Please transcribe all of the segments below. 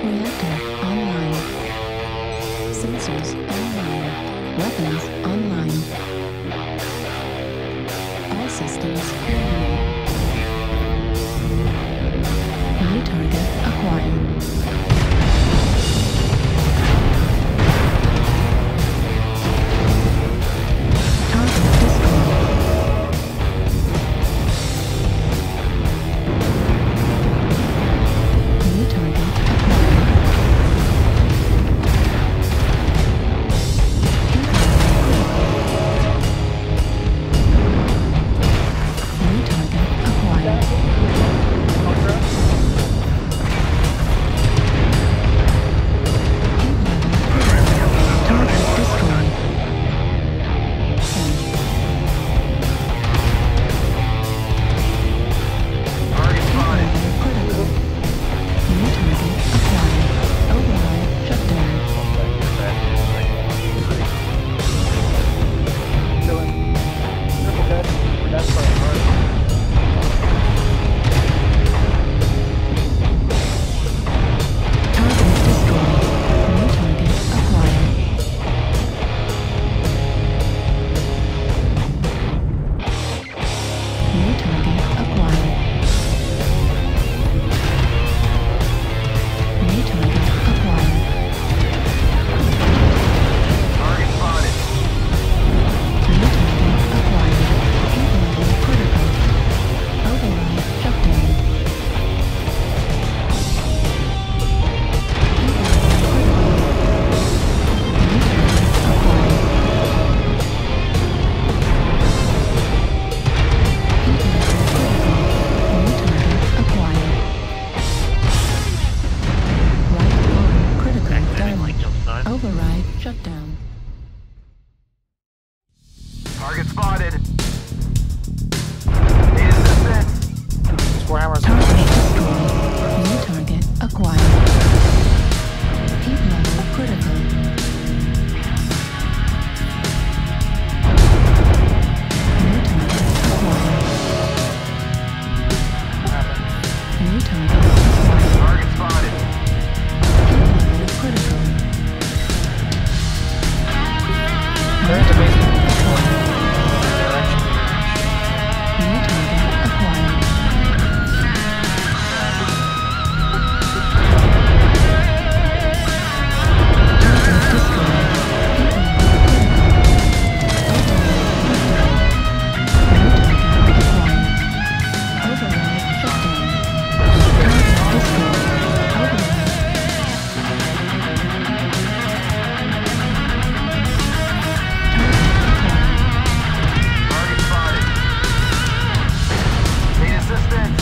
Reactor online. Sensors online. Weapons online. All systems green. New target acquired. Override shutdown. Target spotted. Need assistance. Target destroyed. New target acquired. Heat level critical. New target acquired. New target acquired. Target spotted. Heat level critical. They're in the basement. New target acquired. Target destroyed. New target acquired. Override shutdown. Target destroyed. Override. Target spotted. Need assistance.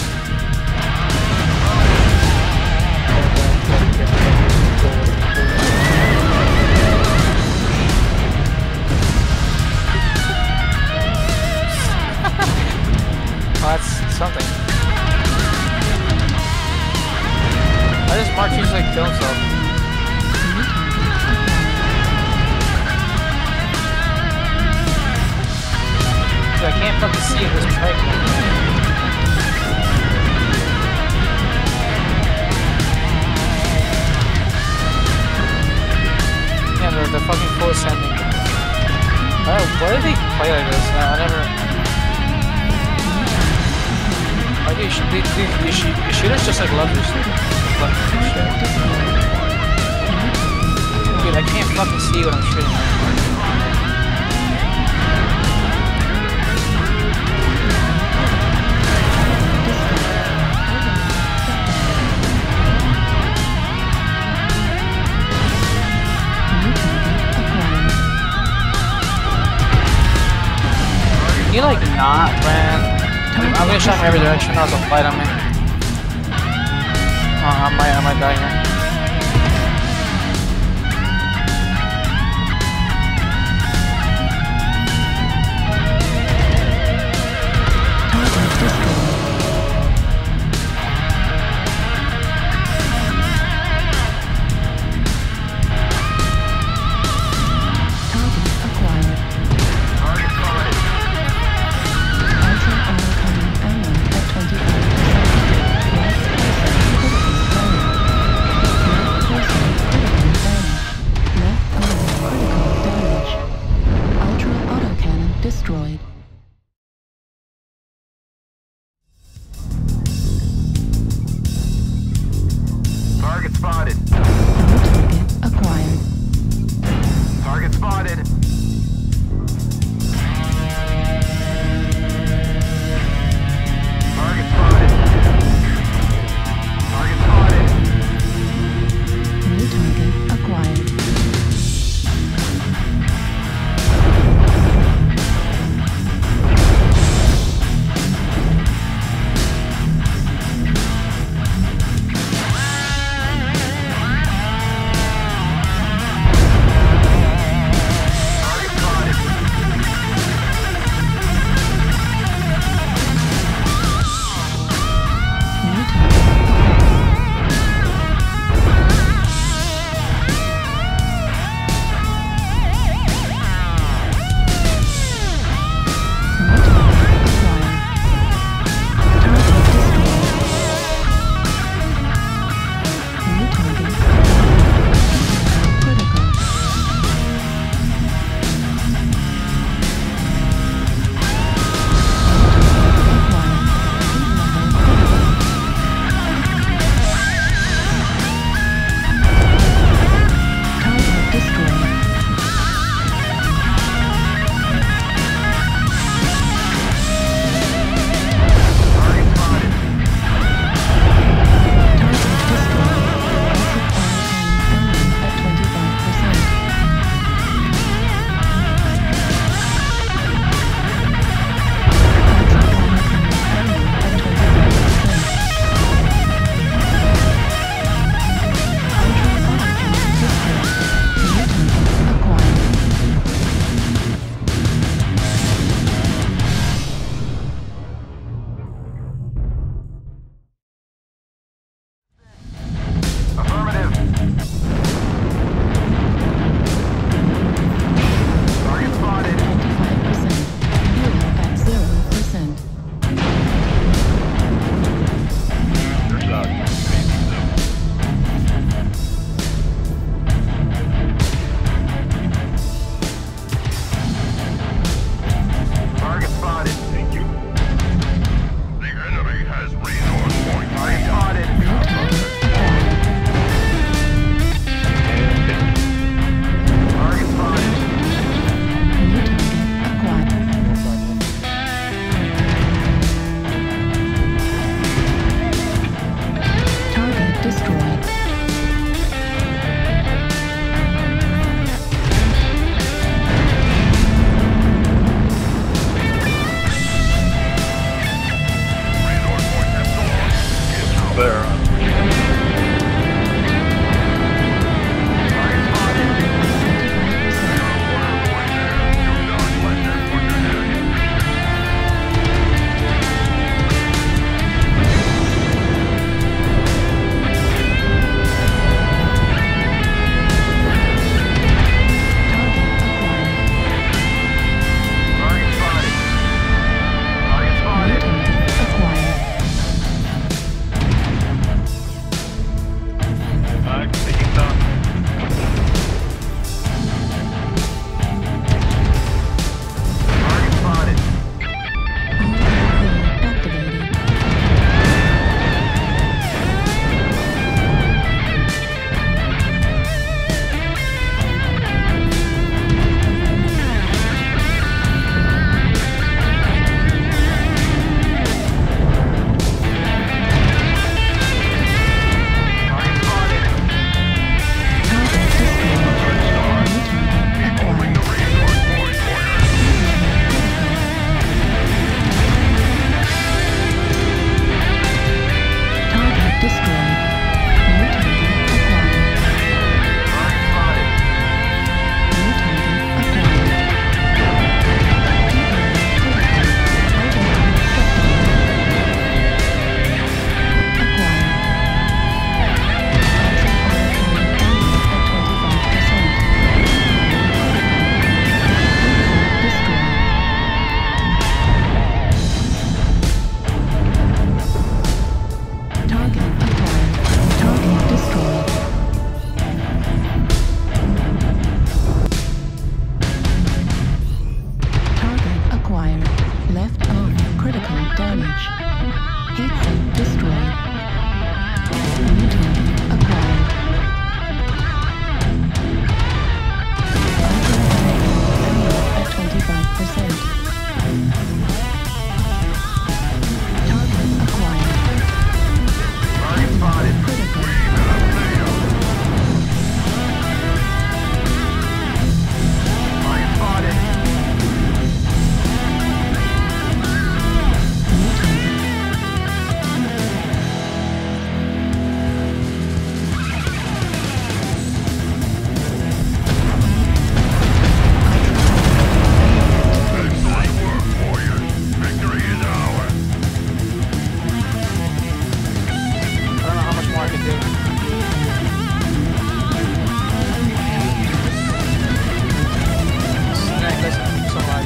Oh, that's something. Why does Mark usually kill himself? New target acquired. Dude, I can't fucking see in this pipe. Yeah, they're fucking full ascending. Oh, why did they play like this? I never. Like you shoot us just like lovers. Dude, I can't fucking see what I'm shooting. Can you like not, man? I'm gonna shot from every direction. There's a fight on me. I might die here. Target destroyed. Target acquired. Target spotted. Ultra auto cannon ammo at 25%. Left critical failure. Target spotted. 25%. Target acquired. Target spotted. Target New spotted. target acquired. Taking top. Target spotted. All activated. Target spotted. Target destroyed. New target acquired. Target destroyed. New target acquired. Target spotted. New target acquired. Target acquired. Target destroyed. Target acquired. Left arm critical damage. Heatsink destroyed. New target acquired. At 25%. Target acquired. Target spotted. Critical. Target spotted. New target. I don't know how much more I can do. Snack, listen, so hard.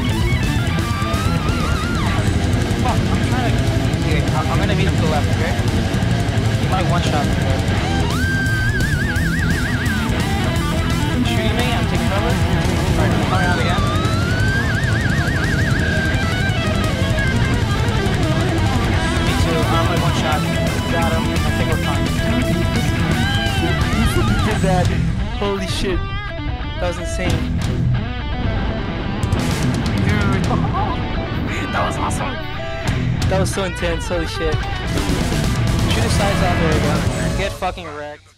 Fuck, I'm trying to. Okay, I'm gonna meet him to the left, okay? He might one shot me, but. Shooting me, I'm taking cover. Alright, I'm coming out again. Me too, I'm like one shot. Got him, I think we're fine. Did that. Holy shit. That was insane. Dude. That was awesome. That was so intense. Holy shit. Shoot his sides out. There we go. Get fucking wrecked.